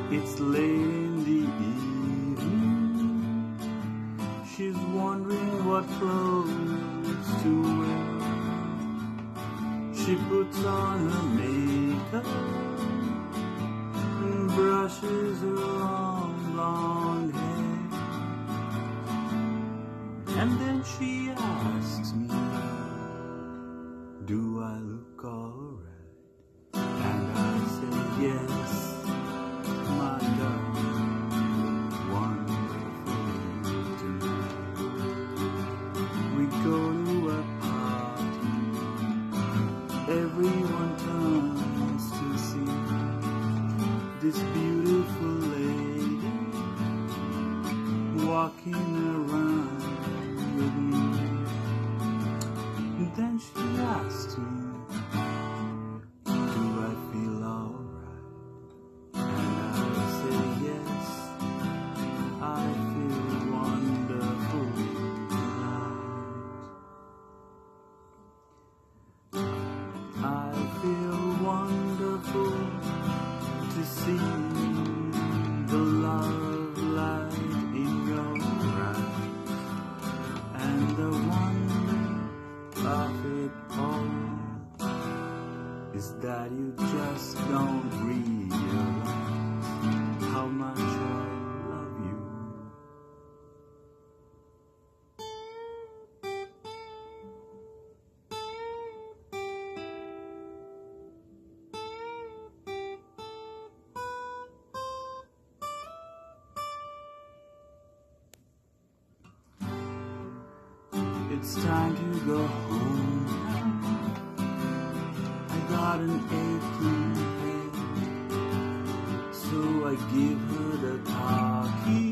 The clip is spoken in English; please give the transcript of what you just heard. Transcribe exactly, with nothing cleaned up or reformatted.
It's late in the evening. She's wondering what clothes to wear. She puts on her makeup and brushes her long blonde hair. And then she asks me, do I look alright? And I say yes, my darling, wonderful tonight. We go to a party, everyone comes to see this beautiful lady walking around with me. And then she asked me, do I feel alright? And I say yes, I feel wonderful tonight. I feel wonderful to see the love light in your eyes, and the wonder of it all is that you just don't realize how much I love you. It's time to go home now. I got an aching head, so I give her the talkie.